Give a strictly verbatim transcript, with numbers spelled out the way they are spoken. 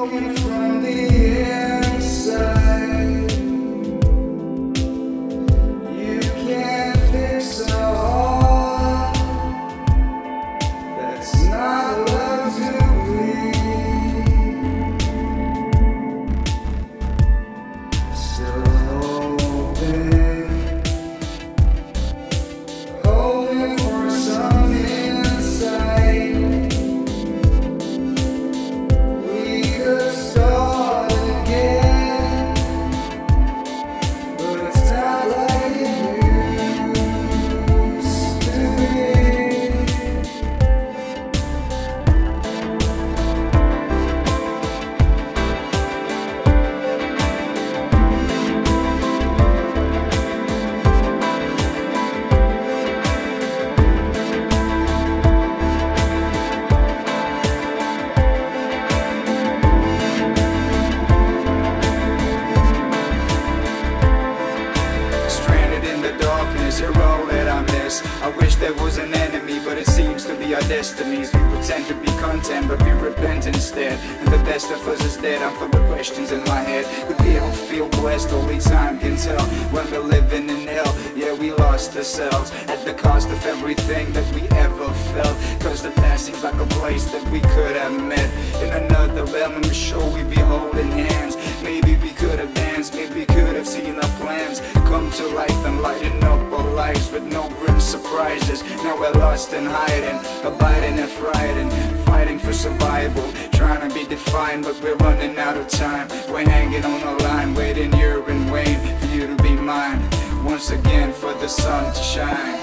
broken from the inside. You can't fix a heart that's not allowed to bleed. Still hoping, hoping for some insight. We could start again, but it's not like it used to be. Stranded in the darkness, you're all that I miss. I wish there was an enemy, but it seems to be our destinies. We pretend to be content, but we repent instead. And the best of us is dead. I'm full of questions in my head. Could we ever feel blessed? Only time can tell. When we're living in hell, yeah, we lost ourselves at the cost of everything that we ever felt. Cause the past seems like a place that we could have met. In another realm, I'm sure we'd be holding hands. Maybe we could have danced, maybe we could have seen our plans come to life and lighten up our lives with no grim surprises. Now we're lost and hiding, abiding and frightened, fighting for survival, trying to be defined, but we're running out of time. We're hanging on a line, waiting, you're in waiting for you to be mine once again, for the sun to shine.